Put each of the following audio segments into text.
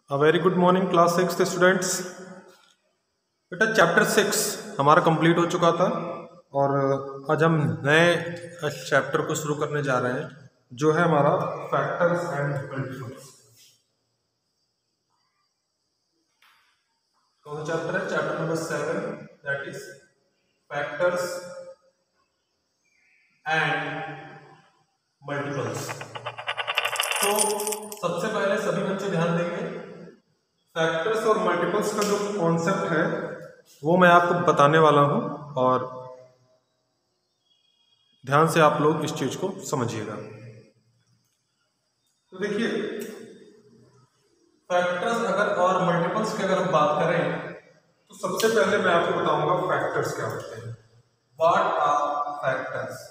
Very good morning class 6 students. बेटा chapter 6 हमारा complete हो चुका था और आज हम नए चैप्टर को शुरू करने जा रहे हैं जो है हमारा फैक्टर्स एंड मल्टीपल्स। कौन सा चैप्टर है? Chapter number 7 that is factors and multiples. तो सबसे पहले सभी बच्चे ध्यान देंगे, फैक्टर्स और मल्टीपल्स का जो कॉन्सेप्ट है वो मैं आपको बताने वाला हूं और ध्यान से आप लोग इस चीज को समझिएगा। तो देखिए, फैक्टर्स अगर और मल्टीपल्स की अगर हम बात करें तो सबसे पहले मैं आपको बताऊंगा फैक्टर्स क्या होते हैं। What are factors?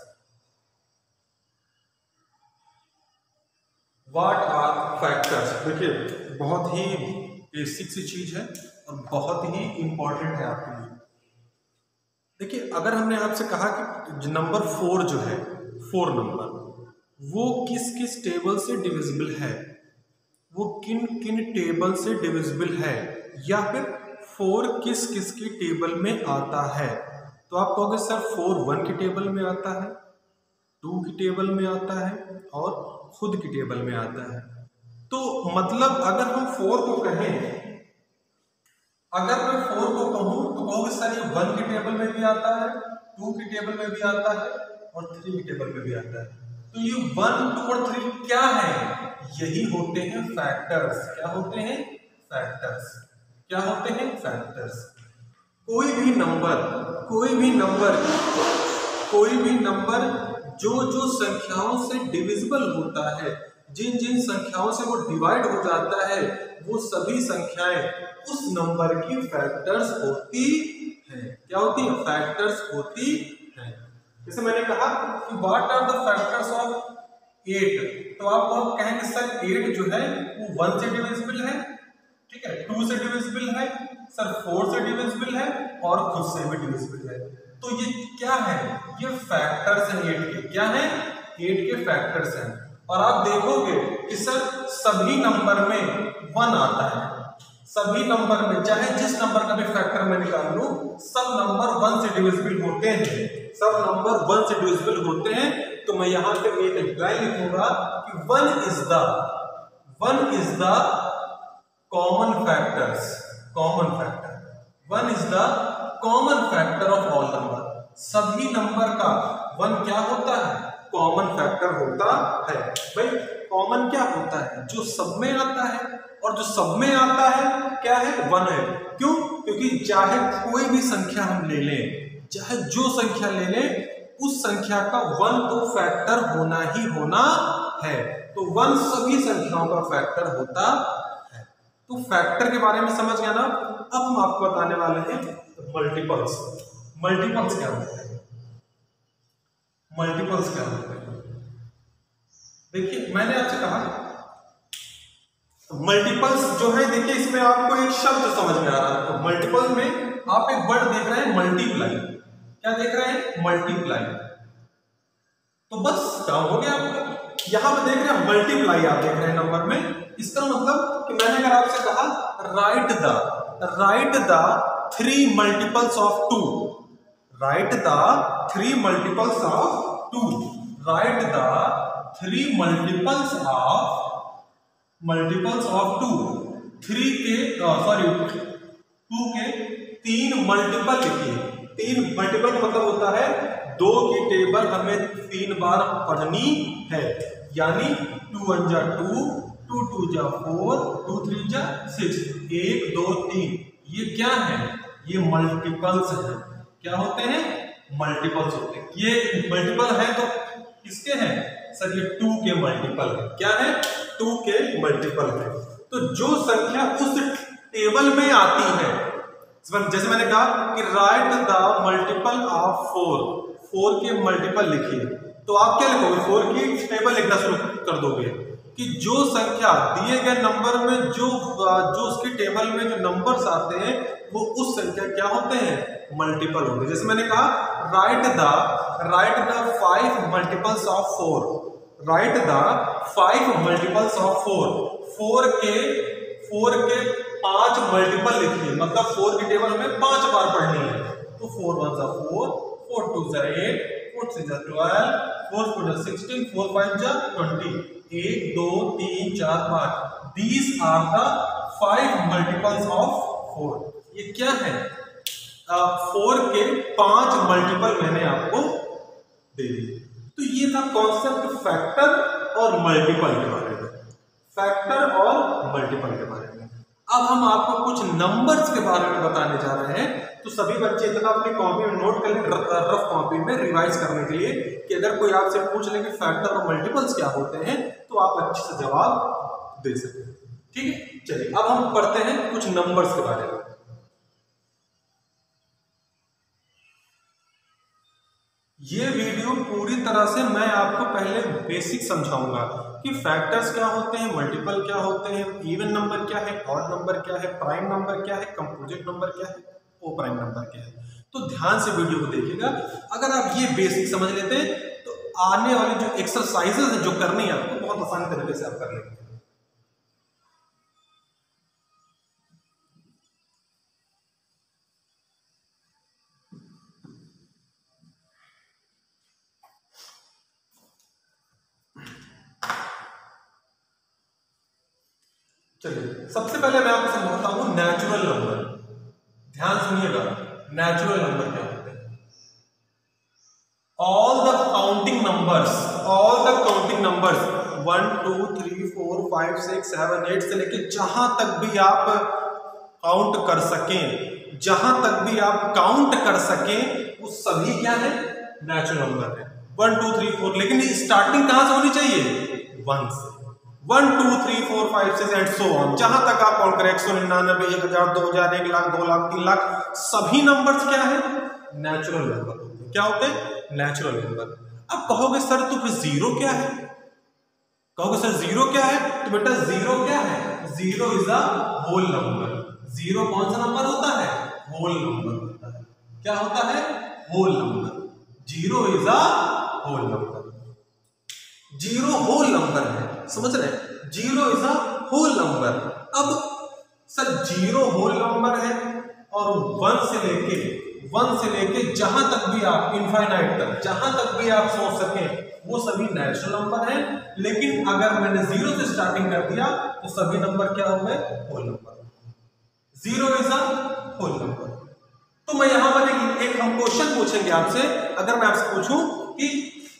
What are factors? देखिए, बहुत ही बेसिक सी चीज है और बहुत ही इंपॉर्टेंट है आपके लिए। देखिए, अगर हमने आपसे कहा कि नंबर 4 जो है, 4 नंबर, वो किस किस टेबल से डिविजिबल है, वो किन किन टेबल से डिविजिबल है, या फिर 4 किस किस की टेबल में आता है, तो आप कहोगे सर 4 1 की टेबल में आता है, 2 की टेबल में आता है और खुद की टेबल में आता है। तो मतलब अगर हम 4 को कहें, अगर मैं 4 को कहूं तो कहोगे सर ये 1 की टेबल में भी आता है, 2 की टेबल में भी आता है और 3 की टेबल में भी आता है। तो ये 1, 2 और 3 क्या है? यही होते हैं फैक्टर्स। क्या होते हैं? फैक्टर्स। क्या होते हैं? फैक्टर्स। कोई भी नंबर जो जो संख्याओं से डिविजिबल होता है, जिन जिन संख्याओं से वो डिवाइड हो जाता है, वो सभी संख्याएं उस नंबर की फैक्टर्स होती हैं। क्या होती है? फैक्टर्स होती हैं। जैसे मैंने कहा कि what are the factors of 8, तो आप कहेंगे सर 8 जो है वो 1 से डिविजिबल है, ठीक है, 2 से डिविजिबल है, सर 4 से डिविजिबल है और खुद से भी डिविजिबल है। तो ये क्या है? ये फैक्टर्स हैं 8 के। क्या है? 8 के फैक्टर्स हैं। और आप देखोगे कि सर सभी नंबर में 1 आता है। सभी नंबर में, चाहे जिस नंबर का भी फैक्टर मैं निकाल लूं, सब नंबर 1 से डिविजिबल होते हैं। सब नंबर 1 से डिविजिबल होते हैं। तो मैं यहां पे एक लाइन लिखूंगा कि 1 is the common factors. Common factor 1 is the common factor of all number. सभी नंबर का 1 क्या होता है? कॉमन फैक्टर होता है। भाई कॉमन क्या होता है? जो सब में आता है, और जो सब में आता है क्या है? 1 है। क्यों? क्योंकि चाहे कोई भी संख्या हम ले लें, चाहे जो संख्या ले लें, उस संख्या का 1 तो फैक्टर होना ही होना है। तो 1 सभी संख्याओं का फैक्टर होता है। तो फैक्टर के बारे में समझ गया ना? अब हम आपको बताने वाले हैं मल्टीपल्स। मल्टीपल्स क्या होते हैं? मल्टीपल्स क्या होते हैं? देखिए, मैंने आपसे कहा मल्टीपल्स जो है, देखिए इसमें आपको एक शब्द समझ में आ रहा है। तो मल्टीपल में आप एक वर्ड देख रहे हैं मल्टीप्लाई। क्या देख रहे हैं? मल्टीप्लाई। तो बस काम हो गया आपका। यहां पे देख रहे हैं मल्टीप्लाई, आप देख रहे हैं नंबर में। इसका मतलब कि मैंने अगर आपसे कहा write the 3 multiples of 2, write the 3 multiples of 2, write the 3 multiples of 2, 3 के 2 के 3 मल्टीपल लिखिए। 3 मल्टीपल का मतलब होता है 2 की टेबल हमें 3 बार पढ़नी है। यानी 2 1 जा 2, 2 2 जा 4, 2 3 जा 6, 1 2 3। ये क्या है? ये मल्टीपल्स है। क्या होते हैं? मल्टीपल्स होते हैं। ये मल्टीपल है तो किसके हैं? सर ये 2 के मल्टीपल है। क्या है? 2 के मल्टीपल है। तो जो संख्या उस टेबल में आती है, जैसे मैंने कहा कि राइट द मल्टीपल ऑफ 4 के मल्टीपल लिखिए, तो आप क्या लिखोगे? 4 की टेबल लिखना शुरू कर दोगे कि जो संख्या दिए गए नंबर में जो उसकी टेबल में जो नंबर्स आते हैं वो उस संख्या क्या होते हैं? मल्टीपल होते हैं। जैसे मैंने कहा write the 5 multiples of 4, write the 5 multiples of 4। 4 4 के 5 मल्टीपल लिखिए, मतलब 4 की टेबल हमें 5 बार पढ़नी है। तो 4 1 जा 4, 4 2 जा 8, 4 3 जा 12, 4 4 जा 16, 4 5 जा 20। 1 2 3 4 5, these are the 5 multiples of 4। ये क्या है? 4 के 5 मल्टीपल मैंने आपको दे दिए। तो ये था कॉन्सेप्ट फैक्टर और मल्टीपल के बारे में, फैक्टर और मल्टीपल के बारे में। अब हम आपको कुछ नंबर्स के बारे में बताने जा रहे हैं। तो सभी बच्चे इतना अपनी कॉपी में नोट कर लें, रफ कॉपी में रिवाइज करने के लिए, कि अगर कोई आपसे पूछ ले कि फैक्टर और मल्टीपल्स क्या होते हैं तो आप अच्छे से जवाब दे सकें। ठीक है, चलिए अब हम पढ़ते हैं कुछ नंबर्स के बारे में। ये वीडियो पूरी तरह से मैं आपको पहले बेसिक समझाऊंगा कि फैक्टर्स क्या होते हैं, मल्टीपल क्या होते हैं, इवन नंबर क्या है, ऑड नंबर क्या है, प्राइम नंबर क्या है, कंपोजिट नंबर क्या है, ओ प्राइम नंबर क्या है। तो ध्यान से वीडियो को देखिएगा। अगर आप ये बेसिक समझ लेते हैं तो आने वाली जो एक्सरसाइजेस है जो करनी है आपको बहुत आसान तरीके से आप कर लेंगे। चलिए सबसे पहले मैं आपको समझाता हूं नेचुरल नंबर। ध्यान सुनिएगा, नेचुरल नंबर क्या होते हैं? ऑल द काउंटिंग नंबर्स 1 2 3 4 5 6 7 8 से लेके जहां तक भी आप काउंट कर सकें, जहां तक भी आप काउंट कर सकें, वो सभी क्या है? नेचुरल नंबर है। 1 2 3 4, लेकिन स्टार्टिंग कहां से होनी चाहिए? 1 से। 1 2 3 4 5 6 एंड सो ऑन, जहां तक आप काउंट करें 199 1000 2000 1 लाख 2 लाख 3 लाख, सभी नंबर्स क्या है? Natural number. क्या होते हैं? Natural number. अब कहोगे सर तो फिर जीरो क्या है? कहोगे सर जीरो क्या है? तो बेटा जीरो क्या है? Zero is a whole number. Zero कौन सा नंबर होता है? होल नंबर होता है। क्या होता है? Whole number. Zero is a whole number. Zero whole number है, समझ रहे हैं? Zero is a whole number. अब सर जीरो होल नंबर है और 1 से लेके जहां तक भी आप इनफाइनाइट तक, जहां तक भी आप सोच सकें, वो सभी नेचुरल नंबर हैं। लेकिन अगर मैंने जीरो से स्टार्टिंग कर दिया तो सभी नंबर क्या हो गए? Whole number. Zero is a whole number. तो मैं यहां पर एक हम क्वेश्चन पूछेंगे आपसे। अगर मैं आपसे पूछूं कि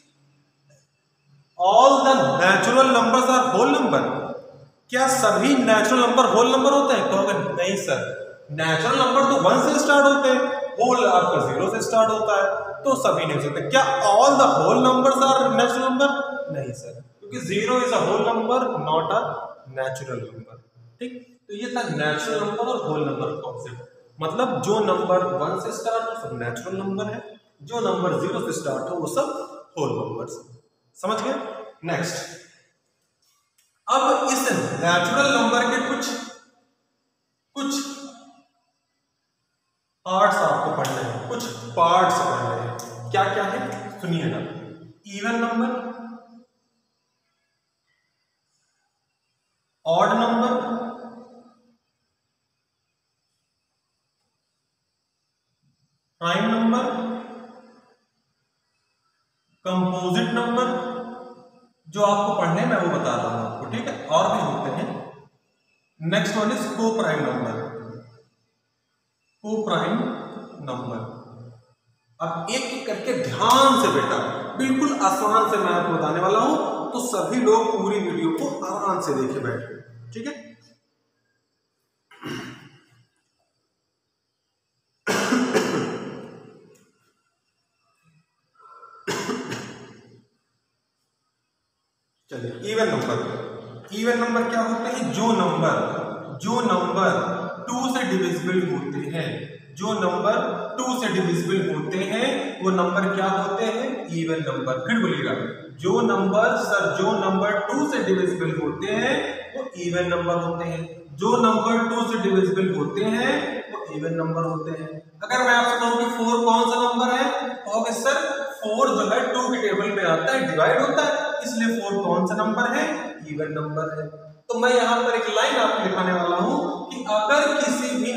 all the natural numbers are whole number, क्या सभी नेचुरल नंबर होल नंबर होते हैं? कहोगे नहीं सर, नेचुरल नंबर तो 1 से स्टार्ट होते हैं, होल आपका 0 से स्टार्ट होता है, तो सभी नहीं हो सकते। क्या all the whole numbers are natural number? नहीं सर, क्योंकि 0 is a whole number, not a natural number. ठीक, तो ये था नेचुरल नंबर और होल नंबर कॉन्सेप्ट। मतलब जो नंबर 1 से स्टार्ट हो सब नेचुरल नंबर है, जो नंबर 0 से स्टार्ट हो वो सब होल नंबर्स। समझ गए? नेक्स्ट, अब इस नेचुरल नंबर के कुछ पार्ट्स आपको पढ़ने हैं, कुछ पार्ट्स पढ़ने हैं। क्या क्या है सुनिएगा। Even number, odd number, prime number, composite number, जो आपको पढ़ने में वो बता रहा हूं आपको, ठीक है? और भी होते हैं। Next one is coprime number. Coprime number. अब एक एक करके ध्यान से बेटा, बिल्कुल आसान से मैं आपको बताने वाला हूं, तो सभी लोग पूरी वीडियो को आराम से देखे बैठे, ठीक है? चलिए इवन नंबर। इवन नंबर क्या होते हैं? जो नंबर 2 से डिविजिबल होते हैं, जो नंबर 2 से डिविजिबल होते हैं वो नंबर क्या होते हैं? Even number. फिर बोलिएगा, जो नंबर 2 से डिविजिबल होते हैं वो इवन नंबर होते हैं। जो नंबर 2 से डिविजिबल होते हैं वो इवन नंबर होते हैं। अगर मैं आपसे कहूं कि 4 कौन सा नंबर है, कहोगे सर 4 जो है 2 की टेबल में आता है, डिवाइड होता है, इसलिए 4 कौन सा नंबर है? इवन नंबर है। तो मैं यहाँ पर एक लाइन आपको लिखाने वाला हूं कि अगर किसी भी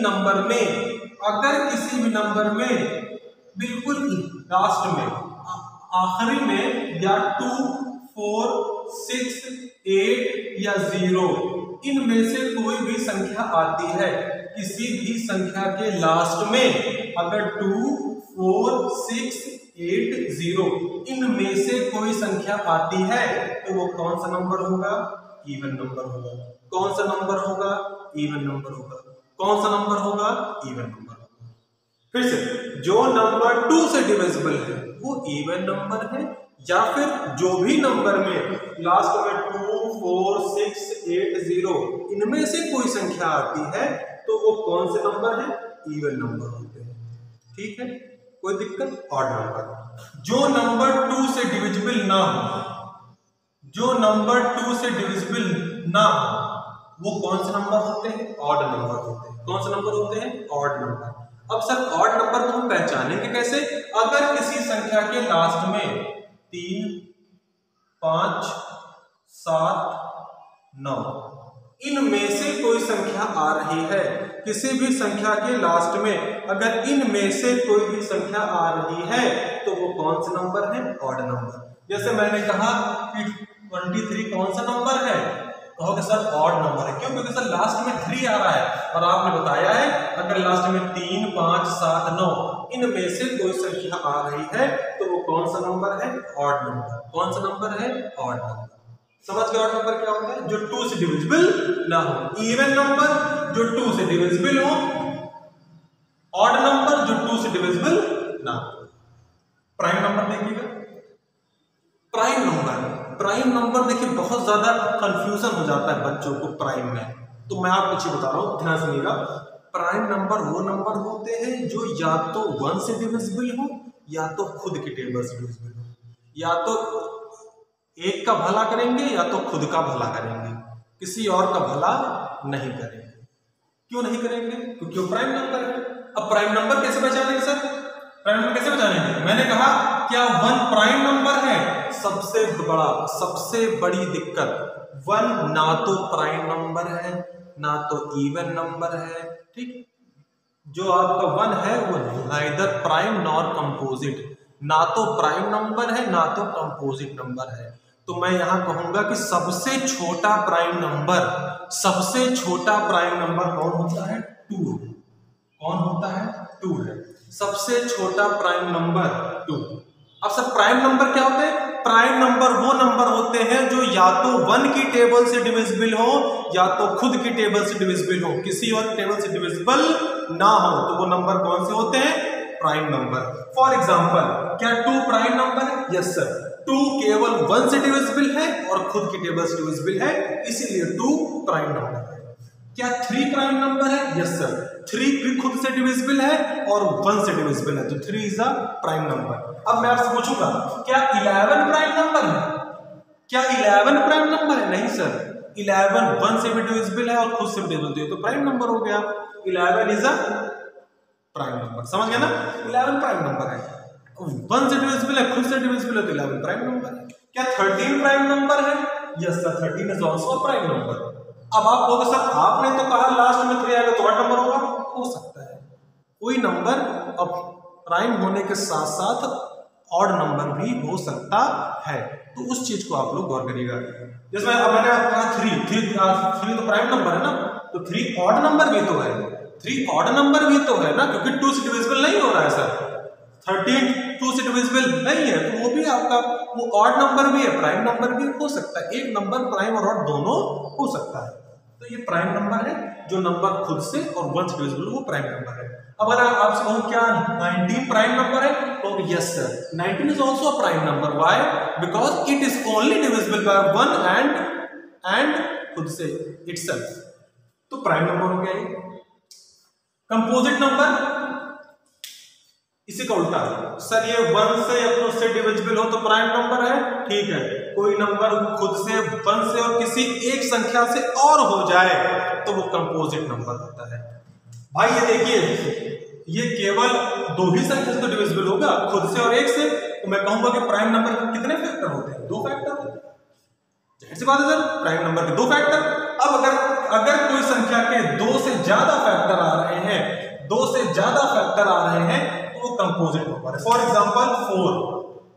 नंबर में बिल्कुल लास्ट में, आखिरी में, या 2, 4, 6, 8 या 0 इनमें से कोई भी संख्या आती है, किसी भी संख्या के लास्ट में अगर 2, 4, 6, 8, 0 इनमें से कोई संख्या आती है तो वो कौन सा नंबर होगा? इवन नंबर होगा। कौन सा नंबर होगा? इवन नंबर होगा। कौन सा नंबर होगा? इवन नंबर होगा। फिर से, जो नंबर 2 से डिविजिबल है वो इवन नंबर है, या फिर जो भी नंबर में लास्ट में 2, 4, 6, 8, 0 इनमें से कोई संख्या आती है तो वो कौन से नंबर है? इवन नंबर होते हैं। ठीक है, कोई दिक्कत? Odd number. जो नंबर 2 से डिविजिबल ना हो, जो नंबर 2 से डिविजिबल ना हो वो कौन से नंबर होते हैं? ऑड नंबर होते हैं। कौन से नंबर होते हैं? Odd number. अब सर ऑड नंबर को हम पहचानेंगे कैसे? अगर किसी संख्या के लास्ट में 3, 5, 7, 9 इनमें से कोई संख्या आ रही है, किसी भी संख्या के लास्ट में अगर इनमें से कोई भी संख्या आ रही है तो वो कौन सा नंबर है? Odd number. जैसे मैंने कहा कि 23 कौन सा नंबर है? कहोगे सर ऑड नंबर है। क्यों? क्योंकि सर लास्ट में 3 आ रहा है और आपने बताया है अगर लास्ट में 3, 5, 7, 9 इनमें से कोई संख्या आ रही है तो वो कौन सा नंबर है? Odd number. कौन सा नंबर है? Odd number. समझ गए ऑड नंबर क्या होता है? जो 2 से डिविजिबल ना हो। इवन नंबर जो 2 से डिविजिबल हो, ऑड नंबर जो 2 से डिविजिबल ना हो। प्राइम नंबर देखिएगा। प्राइम नंबर देखिए बहुत ज्यादा कंफ्यूजन हो जाता है बच्चों को प्राइम में, तो मैं आपको पीछे बता रहा हूं, ध्यान सुनिएगा। प्राइम नंबर वो नंबर होते हैं जो या तो 1 से डिविजिबल हो या तो खुद के टेबल से डिविजिबल हो। या तो एक का भला करेंगे या तो खुद का भला करेंगे, किसी और का भला नहीं करेंगे। क्यों नहीं करेंगे? क्योंकि वो प्राइम नंबर है। अब प्राइम नंबर कैसे पहचानेंगे सर? प्राइम नंबर कैसे पहचानेंगे? मैंने कहा क्या 1 प्राइम नंबर है? सबसे बड़ी दिक्कत 1 ना तो प्राइम नंबर है ना तो इवन नंबर है। ठीक, जो आपका 1 है वो नाइदर प्राइम नॉर कंपोजिट, ना तो प्राइम नंबर है ना तो कंपोजिट नंबर है। तो मैं यहां कहूंगा कि सबसे छोटा प्राइम नंबर कौन होता है? 2। कौन होता है? 2 है। सबसे छोटा प्राइम नंबर 2। अब सर प्राइम नंबर क्या होते हैं? प्राइम नंबर वो नंबर होते हैं जो या तो 1 की टेबल से डिविजिबल हो या तो खुद की टेबल से डिविजिबल हो, किसी और टेबल से डिविजिबल ना हो तो वो नंबर कौन से होते हैं? Prime number. फॉर एग्जांपल, क्या 2 प्राइम नंबर है? Yes sir. 2 केवल 1 से डिविजिबल है और खुद की टेबल से डिविजिबल है, इसीलिए 2 प्राइम नंबर है। क्या 3 प्राइम नंबर है? Yes sir. 3 भी खुद से डिविजिबल है और 1 से डिविजिबल है, तो 3 इज अ प्राइम नंबर। अब मैं आपसे पूछूंगा क्या 11 प्राइम नंबर है? क्या 11 प्राइम नंबर है? नहीं सर। 11 1 से भी डिविजिबल है और खुद से भी डिविजिबल है, तो प्राइम नंबर हो गया। 11 इज अ प्राइम नंबर। समझ गया ना? 11 प्राइम नंबर है। 1 से डिविजिबल है, खुद से डिविजिबल है, तो 11 प्राइम नंबर है। क्या 13 प्राइम नंबर है? Yes sir. 13 is also a prime number. अब आप कहोगे सर आपने तो कहा लास्ट में 3 आएगा तो ऑड नंबर होगा। हो सकता है कोई नंबर अब प्राइम होने के साथ साथ ऑड नंबर भी हो सकता है, तो उस चीज को आप लोग गौर करिएगा। जैसे मैंने कहा 3 तो प्राइम नंबर है ना, तो 3 ऑड नंबर भी तो है। 3 ऑड नंबर भी तो है ना, क्योंकि 2 से डिविजिबल नहीं हो रहा है सर। 13 2 से डिविजिबल नहीं है, तो वो भी आपका वो ऑड नंबर भी है, प्राइम नंबर भी हो सकता है। एक नंबर प्राइम और ऑड दोनों हो सकता है। तो ये प्राइम नंबर है, जो नंबर खुद से और 1 से डिविजिबल वो प्राइम नंबर है। अब अगर आपसे कहूं क्या 19 प्राइम नंबर है, तो yes sir 19 is also a prime number. Why? Because it is only divisible by 1 and खुद से इटसेल्फ, तो प्राइम नंबर हो गया ये। कंपोजिट नंबर इसी का उल्टा सर, ये 1 से या खुद से डिविजिबल हो तो प्राइम नंबर है। ठीक है, कोई नंबर खुद से 1 से और किसी एक संख्या से और हो जाए तो वो कंपोजिट नंबर होता है। भाई ये देखिए, ये केवल 2 ही संख्या से तो डिविजिबल होगा, खुद से और एक से, तो मैं कहूंगा कि प्राइम नंबर के कितने फैक्टर होते हैं? 2 फैक्टर होते हैं। जाहिर सी बात है सर, प्राइम नंबर के 2 फैक्टर। अब अगर कोई संख्या के 2 से ज्यादा फैक्टर आ रहे हैं, 2 से ज्यादा फैक्टर आ रहे हैं, तो वो कंपोजिट नंबर है। For example 4।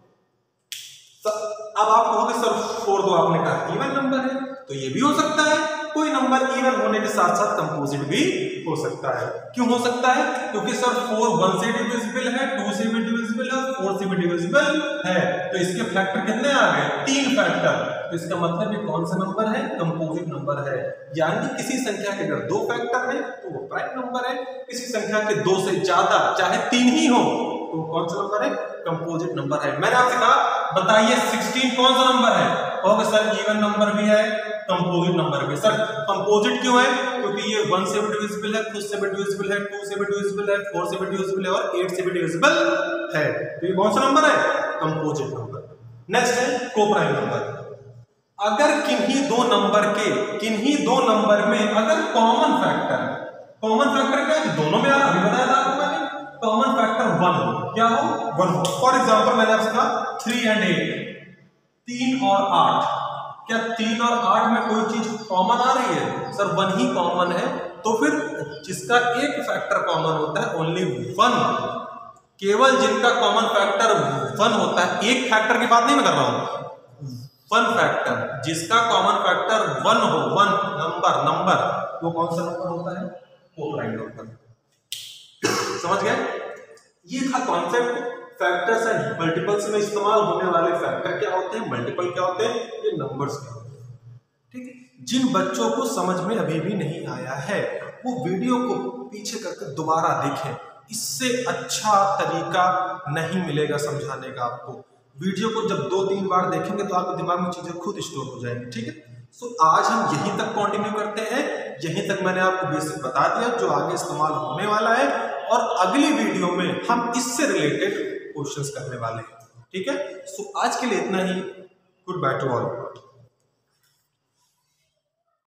अब आप कहोगे सर 4 तो आपने कहा इवन नंबर है, तो ये भी हो सकता है। कोई नंबर इवन होने के साथ साथ कंपोजिट भी हो सकता है। क्यों हो सकता है? क्योंकि सर 4 1 से डिविजिबल है, 2 से भी डिविजिबल है, 4 से भी डिविजिबल है, तो इसके फैक्टर कितने आ गए? 3 फैक्टर। तो इसका मतलब ये कौन सा नंबर है? कंपोजिट नंबर है। यानी किसी संख्या के अगर 2 फैक्टर है तो वो प्राइम नंबर है, किसी संख्या के 2 से ज्यादा चाहे 3 ही हो तो कौन सा नंबर है? कंपोजिट नंबर है। मैंने आपसे कहा बताइए 16 कौन सा नंबर है? कहोगे सर इवन नंबर भी है, कंपोजिट नंबर भी। सर कंपोजिट क्यों है? क्योंकि ये 1 से भी डिविजिबल है, 2 से भी डिविजिबल है, 2 से भी डिविजिबल है, 4 से भी डिविजिबल है और 8 से भी डिविजिबल है। तो ये कौन सा नंबर है? Composite number. नेक्स्ट है कोप्राइम नंबर। अगर किन्हीं दो नंबर में अगर कॉमन फैक्टर क्या है? दोनों में आ रहा, अभी बताया था आपको मैंने, कॉमन फैक्टर 1 हो। क्या हो? 1 हो। फॉर एग्जांपल मैंने आपसे कहा 3 and 8, 3 और 8। क्या 3 और 8 में कोई चीज कॉमन आ रही है? सर 1 ही कॉमन है। तो फिर जिसका एक फैक्टर कॉमन होता है, ओनली 1, केवल जिनका कॉमन फैक्टर 1 होता है, एक फैक्टर की बात नहीं मैं कर रहा हूं, 1 फैक्टर, जिसका कॉमन फैक्टर 1 हो, 1 नंबर, वो कौन सा नंबर होता है? Coprime number. समझ गए? ये था कॉन्सेप्ट। फैक्टर्स एंड मल्टीपल्स में इस्तेमाल होने वाले फैक्टर क्या होते हैं, मल्टीपल क्या होते हैं, ये नंबर्स क्या होते हैं। ठीक है। जिन बच्चों को समझ में अभी भी नहीं आया है वो वीडियो को पीछे करके दोबारा देखें, इससे अच्छा तरीका नहीं मिलेगा समझाने का आपको। वीडियो को जब 2-3 बार देखेंगे तो आपके दिमाग में चीजें खुद स्टोर हो जाएंगी। ठीक है। सो आज हम यहीं तक कंटिन्यू करते हैं। यहीं तक मैंने आपको बेसिक बता दिया जो आगे इस्तेमाल होने वाला है, और अगली वीडियो में हम इससे रिलेटेड क्वेश्चंस करने वाले हैं। ठीक है। सो आज के लिए इतना ही। Good bye to all.